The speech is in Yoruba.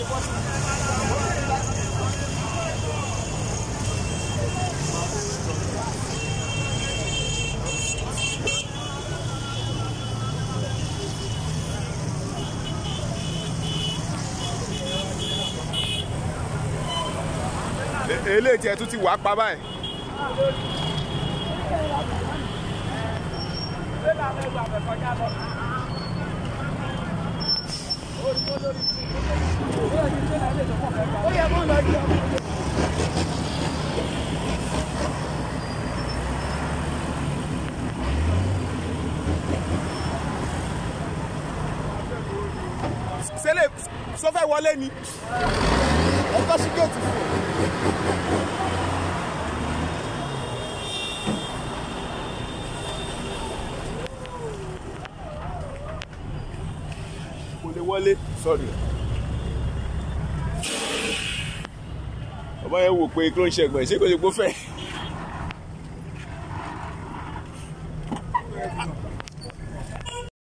Eléyìí tí ẹ tún ti wà pa báyìí. Sẹ́lẹ̀ sọ́fẹ́ wọlé ni. Ẹ kọ́ sí géètì fún un. Wọlé sorry ọba yẹn wò pé kí ló ń ṣẹgbọn ṣé kò ṣe gbó fẹ́.